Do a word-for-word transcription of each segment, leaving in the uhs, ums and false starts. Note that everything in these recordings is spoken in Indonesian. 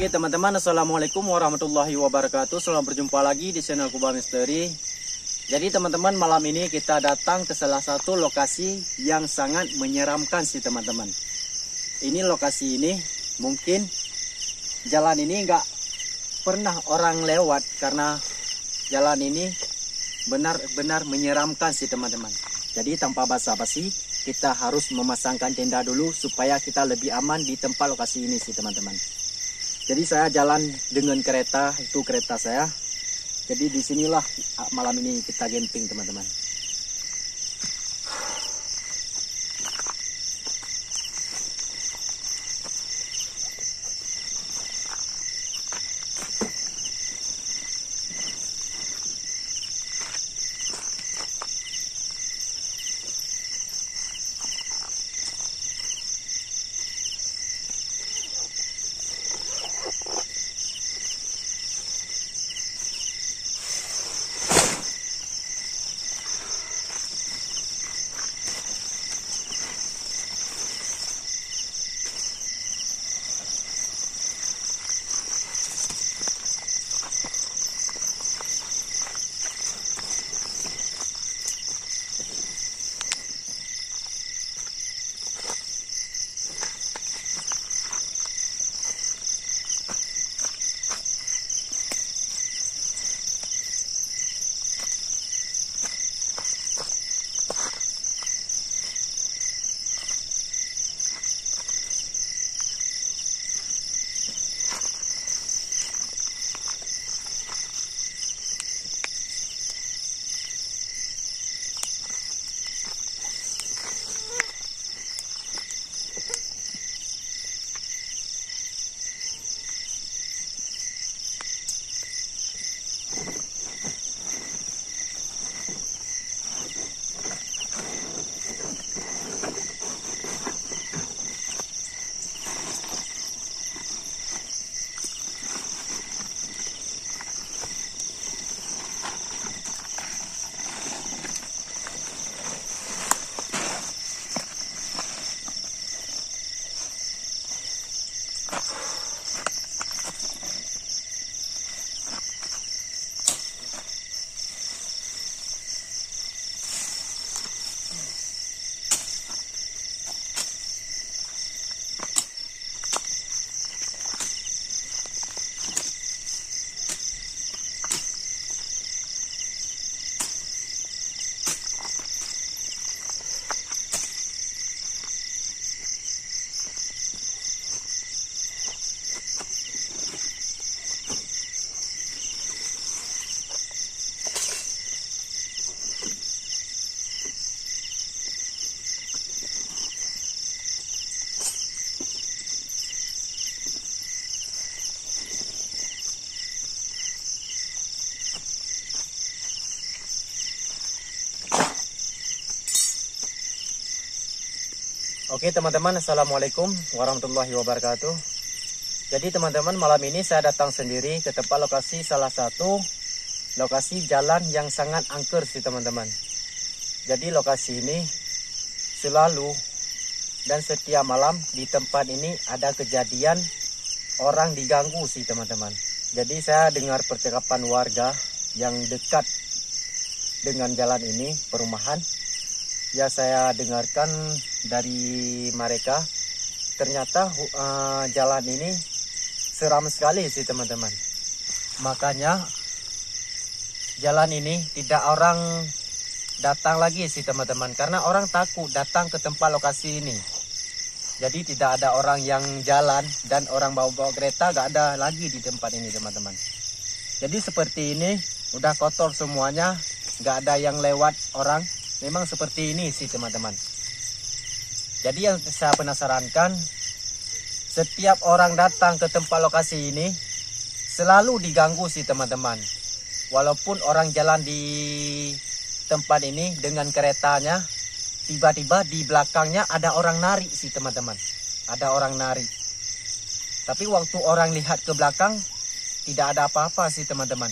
Oke teman-teman, assalamualaikum warahmatullahi wabarakatuh. Selamat berjumpa lagi di channel Kubah Misteri. Jadi teman-teman, malam ini kita datang ke salah satu lokasi yang sangat menyeramkan sih teman-teman. Ini lokasi ini mungkin jalan ini nggak pernah orang lewat karena jalan ini benar-benar menyeramkan sih teman-teman. Jadi tanpa basa-basi kita harus memasangkan tenda dulu supaya kita lebih aman di tempat lokasi ini sih teman-teman. Jadi saya jalan dengan kereta, itu kereta saya. Jadi disinilah malam ini kita camping teman-teman. Oke teman-teman, assalamualaikum warahmatullahi wabarakatuh. Jadi teman-teman, malam ini saya datang sendiri ke tempat lokasi salah satu lokasi jalan yang sangat angker sih teman-teman. Jadi lokasi ini selalu dan setiap malam di tempat ini ada kejadian orang diganggu sih teman-teman. Jadi saya dengar percakapan warga yang dekat dengan jalan ini, perumahan. Ya saya dengarkan dari mereka, ternyata uh, jalan ini seram sekali sih teman-teman. Makanya jalan ini tidak orang datang lagi sih teman-teman, karena orang takut datang ke tempat lokasi ini. Jadi tidak ada orang yang jalan dan orang bawa-bawa kereta gak ada lagi di tempat ini teman-teman. Jadi seperti ini udah kotor semuanya, gak ada yang lewat orang. Memang seperti ini sih teman-teman. Jadi yang saya penasarankan, setiap orang datang ke tempat lokasi ini selalu diganggu sih teman-teman. Walaupun orang jalan di tempat ini dengan keretanya, tiba-tiba di belakangnya ada orang narik sih teman-teman. Ada orang narik. Tapi waktu orang lihat ke belakang, tidak ada apa-apa sih teman-teman.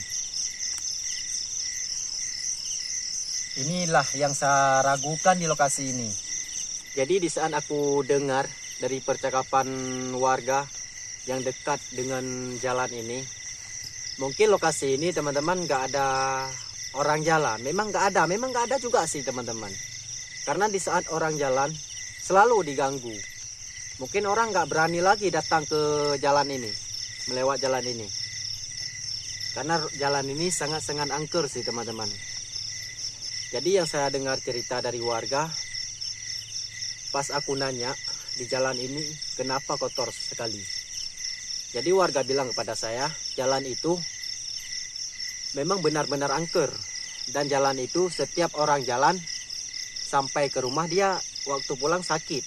Inilah yang saya ragukan di lokasi ini. Jadi di saat aku dengar dari percakapan warga yang dekat dengan jalan ini. Mungkin lokasi ini teman-teman nggak ada orang jalan. Memang nggak ada, memang nggak ada juga sih teman-teman. Karena di saat orang jalan selalu diganggu. Mungkin orang nggak berani lagi datang ke jalan ini, melewat jalan ini. Karena jalan ini sangat-sangat angker sih teman-teman. Jadi yang saya dengar cerita dari warga, pas aku nanya di jalan ini kenapa kotor sekali. Jadi warga bilang kepada saya, jalan itu memang benar-benar angker. Dan jalan itu setiap orang jalan sampai ke rumah dia waktu pulang sakit.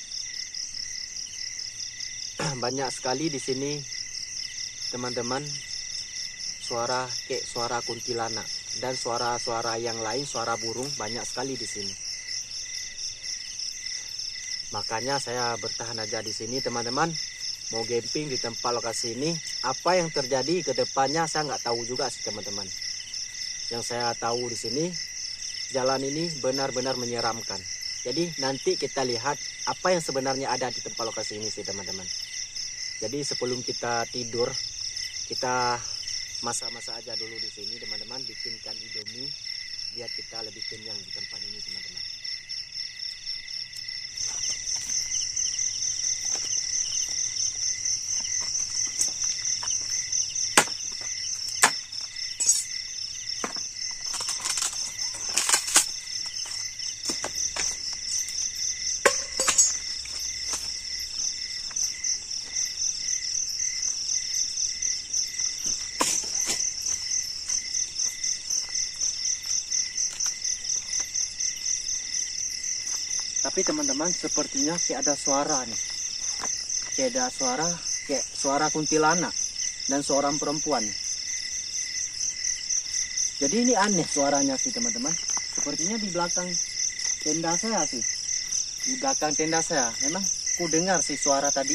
Banyak sekali di sini teman-teman suara kayak suara kuntilanak dan suara-suara yang lain, suara burung banyak sekali di sini. Makanya saya bertahan aja di sini teman-teman. Mau camping di tempat lokasi ini. Apa yang terjadi ke depannya saya nggak tahu juga sih teman-teman. Yang saya tahu di sini jalan ini benar-benar menyeramkan. Jadi nanti kita lihat apa yang sebenarnya ada di tempat lokasi ini sih teman-teman. Jadi sebelum kita tidur, kita masak-masak aja dulu di sini teman-teman, bikinkan indomie biar kita lebih kenyang di tempat ini teman-teman. Tapi teman-teman sepertinya kayak ada suara nih. Kayak ada suara, kayak suara kuntilanak dan seorang perempuan. Jadi ini aneh suaranya sih teman-teman. Sepertinya di belakang tenda saya sih. Di belakang tenda saya. Memang ku dengar sih suara tadi.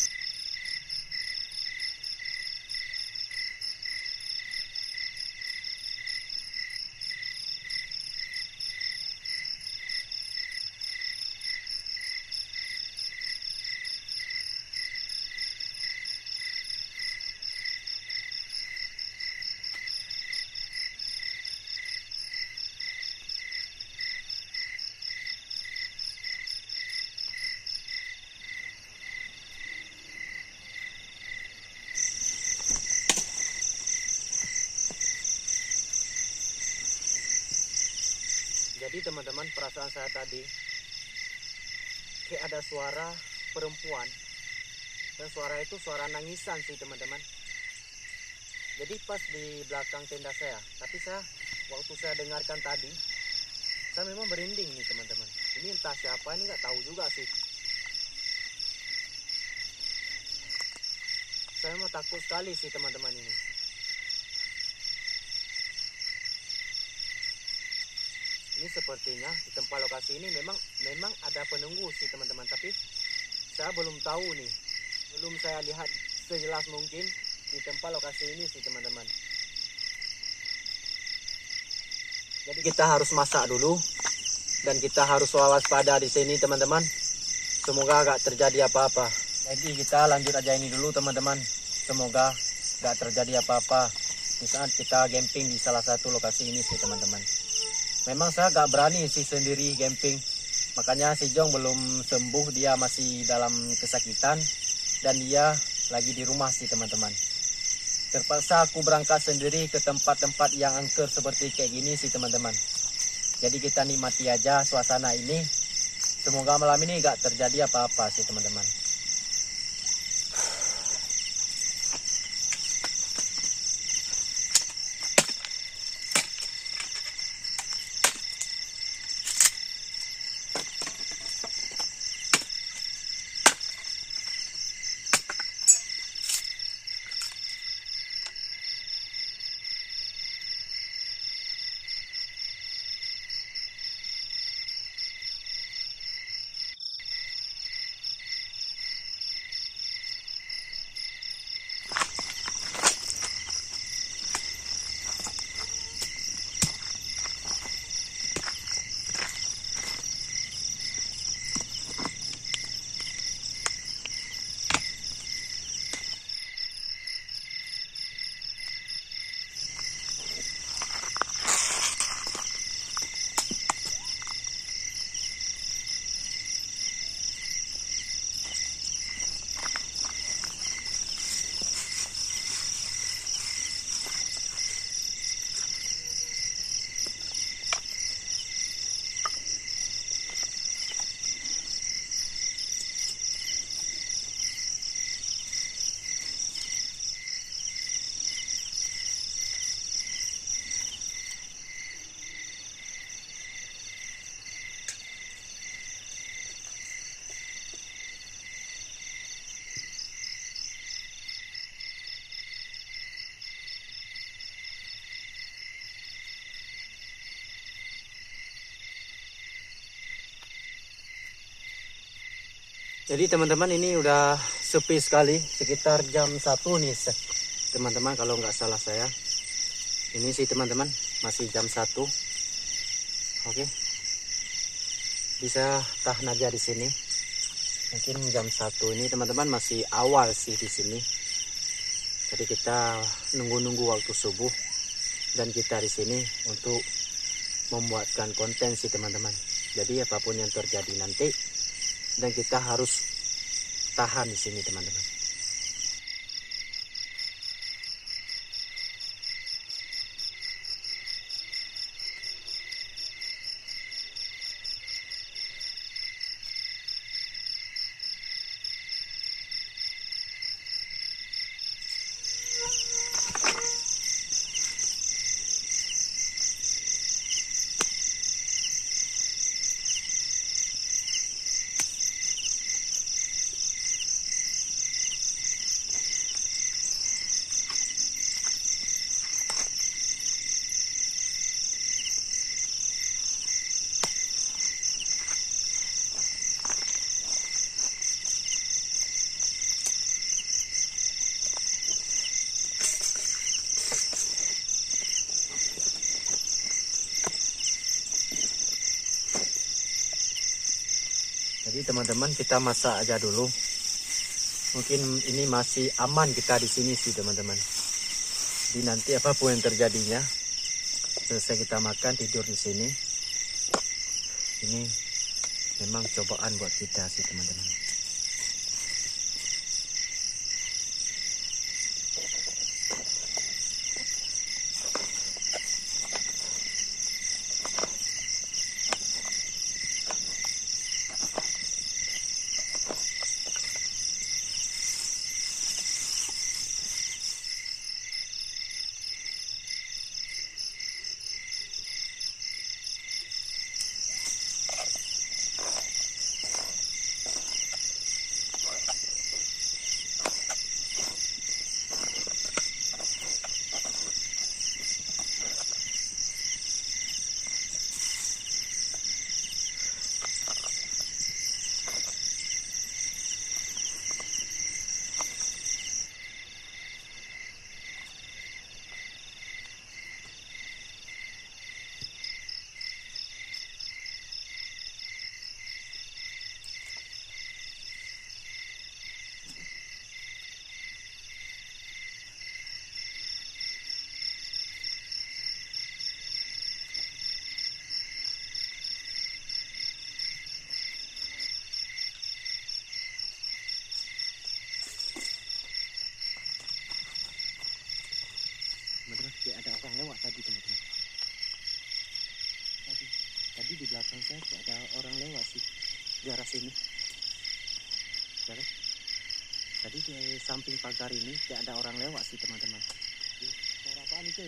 Jadi teman-teman, perasaan saya tadi kayak ada suara perempuan. Dan suara itu suara nangisan sih teman-teman. Jadi pas di belakang tenda saya. Tapi saya, waktu saya dengarkan tadi, saya memang berinding nih teman-teman. Ini entah siapa, ini nggak tahu juga sih. Saya mau takut sekali sih teman-teman ini. Ini sepertinya di tempat lokasi ini memang memang ada penunggu sih teman-teman, tapi saya belum tahu nih, belum saya lihat sejelas mungkin di tempat lokasi ini sih teman-teman. Jadi kita harus masak dulu dan kita harus waspada di sini teman-teman. Semoga gak terjadi apa-apa. Jadi kita lanjut aja ini dulu teman-teman. Semoga gak terjadi apa-apa di saat kita camping di salah satu lokasi ini sih teman-teman. Memang saya gak berani sih sendiri camping. Makanya si Jong belum sembuh, dia masih dalam kesakitan. Dan dia lagi di rumah sih teman-teman. Terpaksa aku berangkat sendiri ke tempat-tempat yang angker seperti kayak gini sih teman-teman. Jadi kita nikmati aja suasana ini. Semoga malam ini gak terjadi apa-apa sih teman-teman. Jadi teman-teman ini udah sepi sekali, sekitar jam satu nih teman-teman kalau nggak salah saya. Ini sih teman-teman masih jam satu. Oke. Bisa tahan aja di sini. Mungkin jam satu ini teman-teman masih awal sih di sini. Jadi kita nunggu-nunggu waktu subuh dan kita di sini untuk membuatkan konten sih teman-teman. Jadi apapun yang terjadi nanti dan kita harus tahan di sini teman-teman. Jadi teman-teman kita masak aja dulu. Mungkin ini masih aman kita di sini sih teman-teman. Jadi nanti apapun yang terjadinya, selesai kita makan tidur di sini. Ini memang cobaan buat kita sih teman-teman. Kayak ada orang lewat tadi teman-teman. Tadi, tadi di belakang saya kayak ada orang lewat sih di arah sini. Ya kan? Tadi di samping pagar ini kayak ada orang lewat sih teman-teman. Suara apaan itu?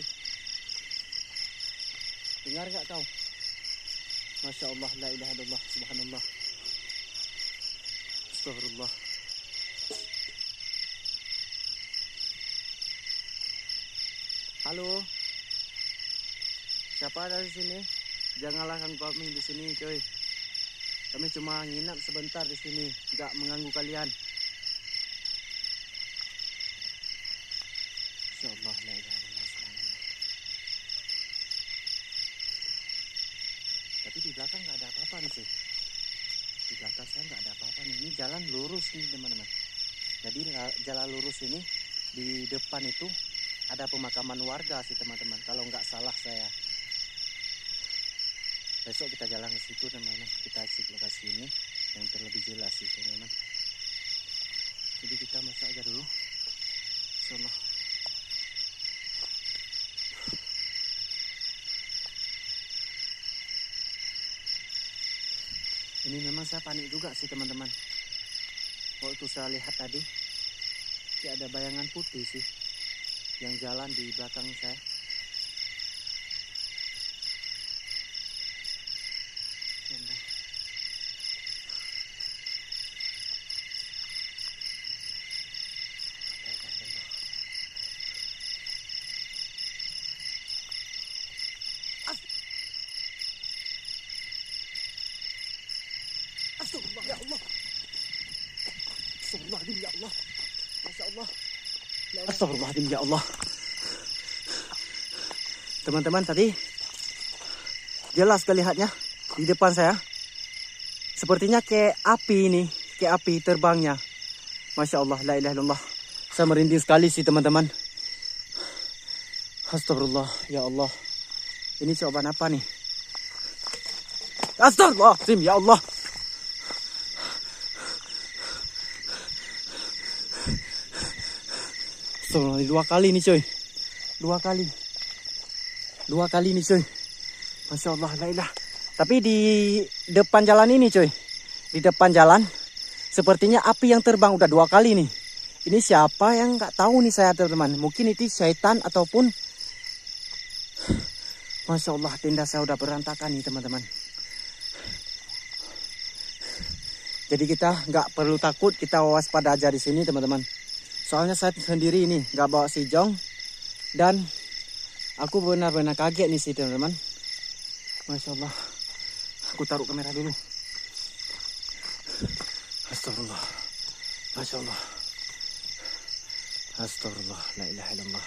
Dengar nggak kau? Masya Allah, la ilaha illallah, subhanallah. Astagfirullah. Halo, siapa ada di sini? Janganlah ganggu kami di sini, coy. Kami cuma nginap sebentar di sini, nggak mengganggu kalian. Insyaallah, la ilaha illallah. Tapi di belakang nggak ada apa-apa nih sih. Di belakang saya nggak ada apa-apa nih. Ini jalan lurus nih teman-teman. Jadi jalan lurus ini di depan itu ada pemakaman warga sih teman-teman, kalau nggak salah saya. Besok kita jalan ke situ teman-teman, kita cek lokasi ini yang terlebih jelas sih teman-teman. Jadi kita masak aja dulu. Sono. Ini memang saya panik juga sih teman-teman. Waktu saya lihat tadi, kayak ada bayangan putih sih yang jalan di belakang saya. Astagfirullah, ya Allah. Astagfirullahaladzim, ya Allah. Teman-teman, tadi jelas kelihatnya di depan saya. Sepertinya kayak api ini, kayak api terbangnya. Masya Allah, la ilaha illallah. Saya merinding sekali sih teman-teman. Astagfirullah, ya Allah. Ini cobaan apa nih? Astagfirullahaladzim, ya Allah. Astagfirullah, dua kali nih coy. Dua kali. Dua kali nih coy. Masya Allah, la ilah. Tapi di depan jalan ini coy. Di depan jalan. Sepertinya api yang terbang udah dua kali nih. Ini siapa yang nggak tahu nih saya teman-teman. Mungkin itu syaitan ataupun. Masya Allah, tenda saya udah berantakan nih teman-teman. Jadi kita nggak perlu takut, kita waspada aja di sini teman-teman. Soalnya saya sendiri ini nggak bawa si Jong. Dan aku benar-benar kaget nih sih teman-teman. Masya Allah. Aku taruh kamera dulu. Astagfirullah. Masya Allah. Astagfirullah. La ilaha illallah.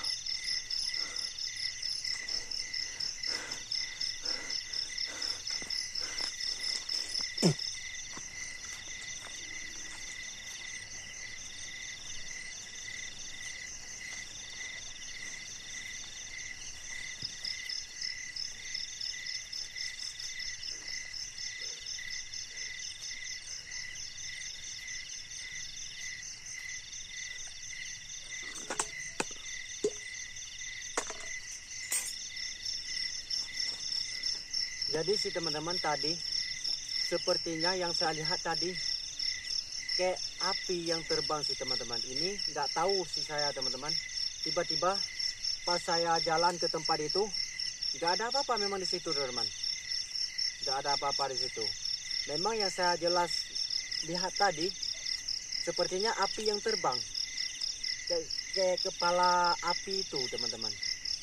Jadi sih teman-teman tadi, sepertinya yang saya lihat tadi kayak api yang terbang sih teman-teman. Ini nggak tahu sih saya teman-teman. Tiba-tiba pas saya jalan ke tempat itu, nggak ada apa-apa memang di situ teman-teman. Nggak ada apa-apa di situ. Memang yang saya jelas lihat tadi, sepertinya api yang terbang. Kayak, kayak kepala api itu teman-teman.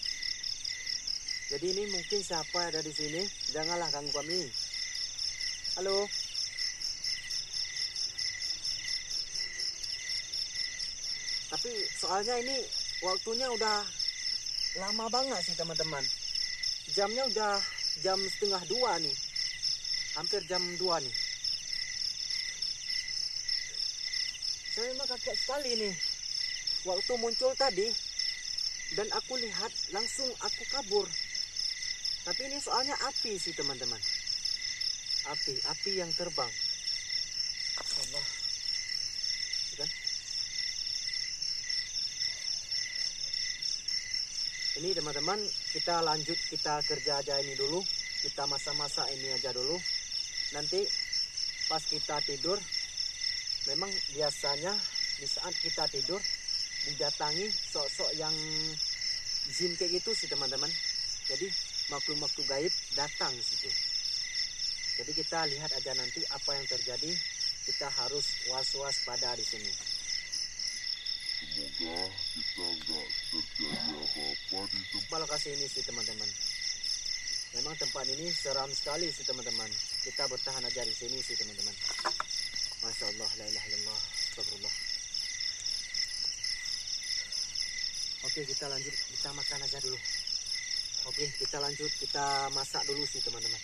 Jadi ini mungkin siapa ada di sini, janganlah ganggu kami. Halo. Tapi soalnya ini waktunya udah lama banget sih teman-teman. Jamnya udah jam setengah dua nih. Hampir jam dua nih. Saya memang kaget sekali nih. Waktu muncul tadi. Dan aku lihat langsung aku kabur. Tapi ini soalnya api sih teman-teman. Api, api yang terbang. Allah. Kan? Ini teman-teman, kita lanjut, kita kerja aja ini dulu. Kita masak-masak ini aja dulu. Nanti pas kita tidur, memang biasanya di saat kita tidur didatangi sosok yang jin kayak gitu sih teman-teman. Jadi makhluk-makhluk gaib datang di situ. Jadi kita lihat aja nanti apa yang terjadi. Kita harus was-was pada di sini. Semoga kita nggak terjadi apa-apa di tempat lokasi ini sih teman-teman. Memang tempat ini seram sekali sih teman-teman. Kita bertahan aja di sini sih teman-teman. Masya Allah, la ilaha illallah, astagfirullah. Oke, kita lanjut, kita makan aja dulu. Oke, kita lanjut, kita masak dulu sih teman-teman.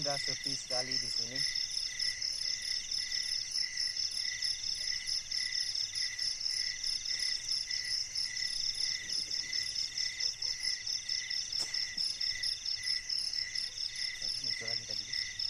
udah sepi sekali di sini. Muncul lagi tadi.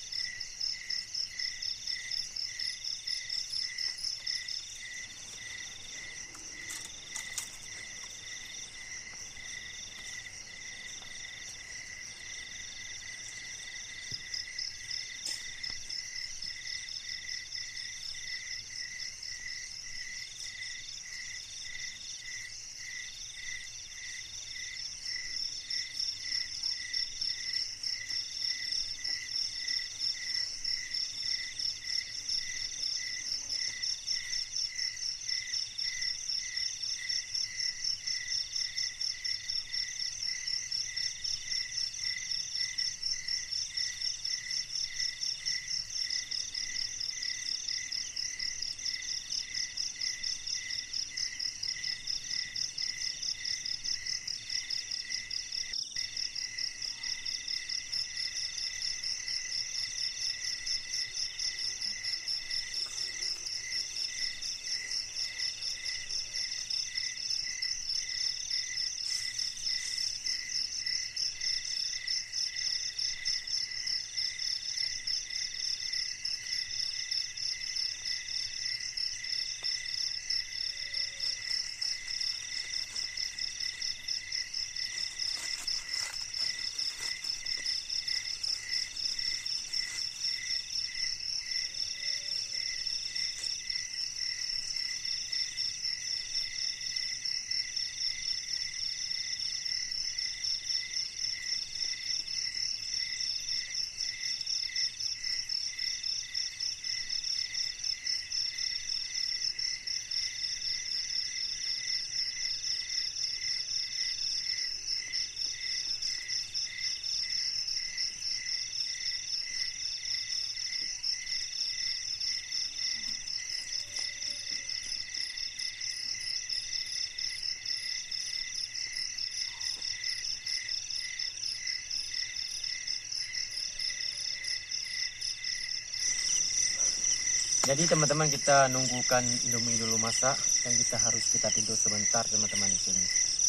Jadi teman-teman, kita nunggukan Indomie dulu masak dan kita harus kita tidur sebentar teman-teman di sini.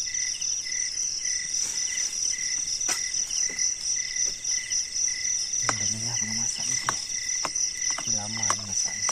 Indominya belum masak itu. Lama ini masaknya.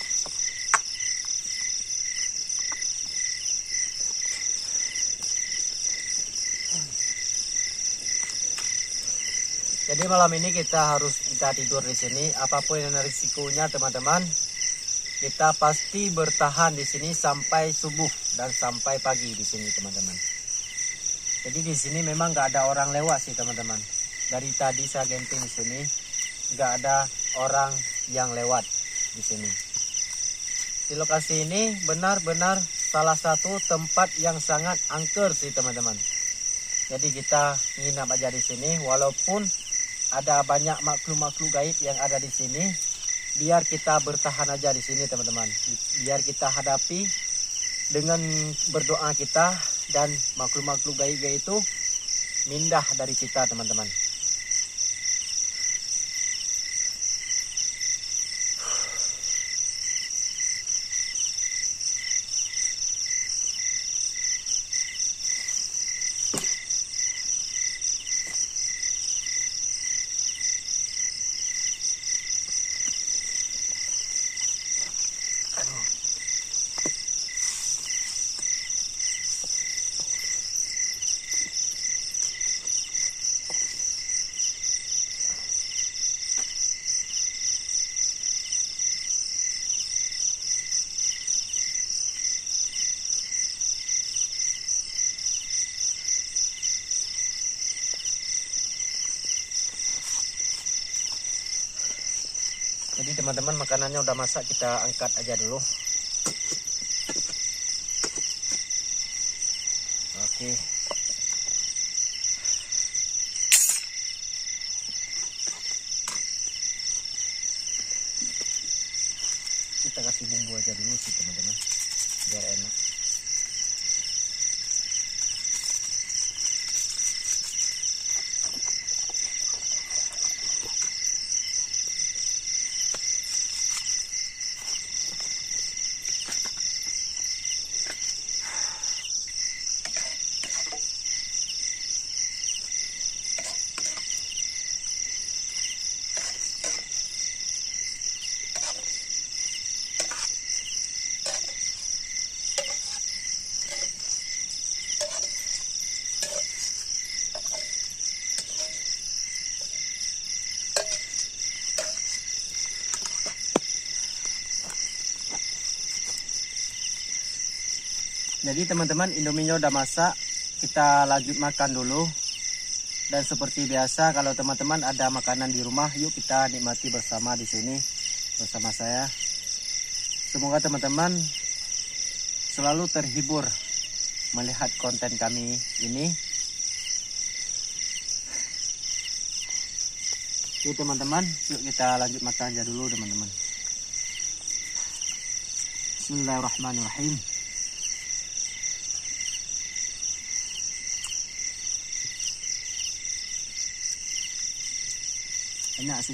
Jadi malam ini kita harus kita tidur di sini. Apapun yang risikonya teman-teman, kita pasti bertahan di sini sampai subuh dan sampai pagi di sini teman-teman. Jadi di sini memang nggak ada orang lewat sih teman-teman. Dari tadi saya camping di sini nggak ada orang yang lewat di sini. Di lokasi ini benar-benar salah satu tempat yang sangat angker sih teman-teman. Jadi kita nginap aja di sini walaupun ada banyak makhluk-makhluk gaib yang ada di sini. Biar kita bertahan aja di sini teman-teman. Biar kita hadapi dengan berdoa kita dan makhluk-makhluk gaib itu mindah dari kita teman-teman. Jadi teman-teman, makanannya udah masak, kita angkat aja dulu. Oke. Kita kasih bumbu aja dulu sih teman-teman, biar enak. Jadi teman-teman, Indominya udah masak, kita lanjut makan dulu. Dan seperti biasa, kalau teman-teman ada makanan di rumah, yuk kita nikmati bersama di sini bersama saya. Semoga teman-teman selalu terhibur melihat konten kami ini. Yuk teman-teman, yuk kita lanjut makan aja dulu teman-teman. Bismillahirrahmanirrahim. Enak sih.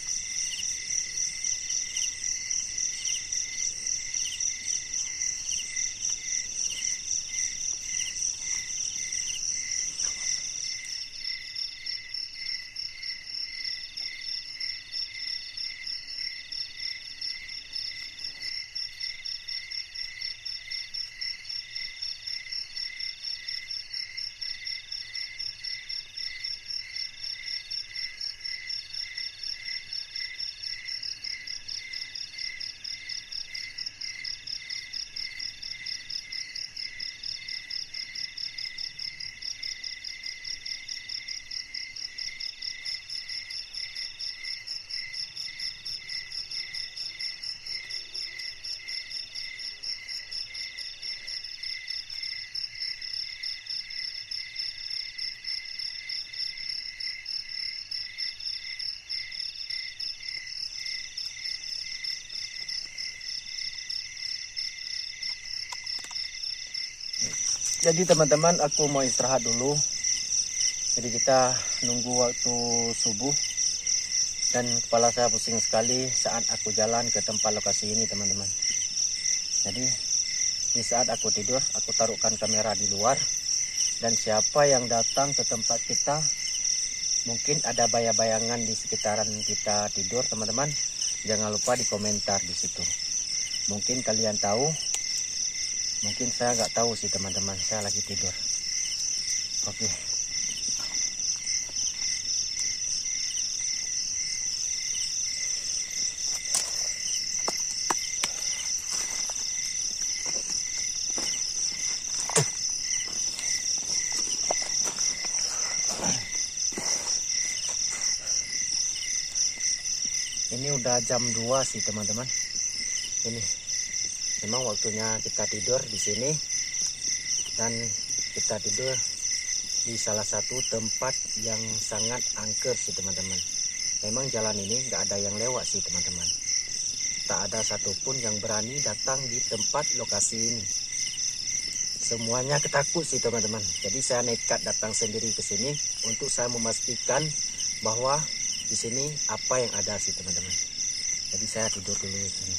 Jadi teman-teman, aku mau istirahat dulu. Jadi kita nunggu waktu subuh. Dan kepala saya pusing sekali saat aku jalan ke tempat lokasi ini teman-teman. Jadi di saat aku tidur, aku taruhkan kamera di luar. Dan siapa yang datang ke tempat kita, mungkin ada bayang-bayangan di sekitaran kita tidur teman-teman. Jangan lupa di komentar di situ. Mungkin kalian tahu. Mungkin saya nggak tahu sih teman-teman, saya lagi tidur. Oke. Ini udah jam dua sih teman-teman. Ini memang waktunya kita tidur di sini, dan kita tidur di salah satu tempat yang sangat angker sih teman-teman. Memang jalan ini nggak ada yang lewat sih teman-teman. Tak ada satupun yang berani datang di tempat lokasi ini. Semuanya ketakut sih teman-teman. Jadi saya nekat datang sendiri ke sini untuk saya memastikan bahwa di sini apa yang ada sih teman-teman. Jadi saya tidur dulu di sini.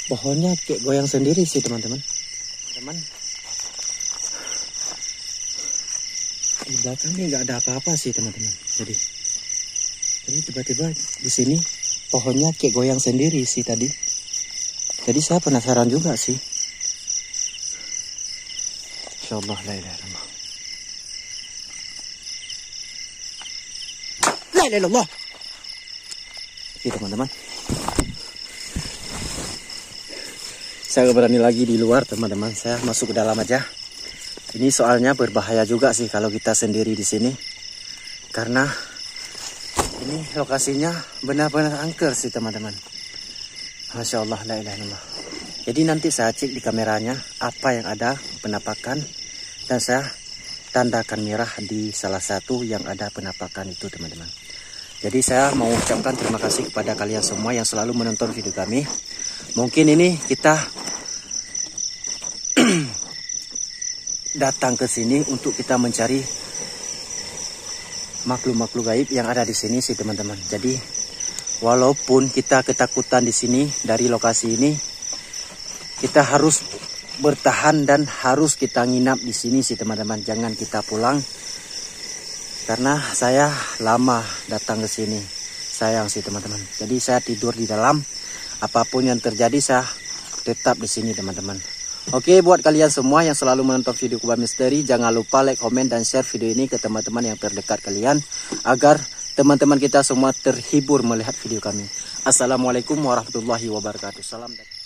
pohonnya kayak goyang sendiri sih teman-teman. Teman, di belakang ini nggak ada apa-apa sih teman-teman. Jadi, jadi tiba-tiba di sini pohonnya kayak goyang sendiri sih tadi. Jadi saya penasaran juga sih. Insyaallah la ilaha illallah. La ilaha illallah. Oke teman-teman. Saya gak berani lagi di luar teman-teman. Saya masuk ke dalam aja. Ini soalnya berbahaya juga sih kalau kita sendiri di sini. Karena ini lokasinya benar-benar angker sih teman-teman. Masya Allah la ilaha illallah. Jadi nanti saya cek di kameranya apa yang ada penampakan. Dan saya tandakan merah di salah satu yang ada penampakan itu teman-teman. Jadi saya mau ucapkan terima kasih kepada kalian semua yang selalu menonton video kami. Mungkin ini kita datang ke sini untuk kita mencari makhluk-makhluk gaib yang ada di sini sih teman-teman. Jadi walaupun kita ketakutan di sini dari lokasi ini, kita harus bertahan dan harus kita nginap di sini sih teman-teman. Jangan kita pulang karena saya lama datang ke sini. Sayang sih teman-teman. Jadi saya tidur di dalam. Apapun yang terjadi saya tetap di sini teman-teman. Oke, buat kalian semua yang selalu menonton video Kubah Misteri, jangan lupa like, komen, dan share video ini ke teman-teman yang terdekat kalian agar teman-teman kita semua terhibur melihat video kami. Assalamualaikum warahmatullahi wabarakatuh. Salam.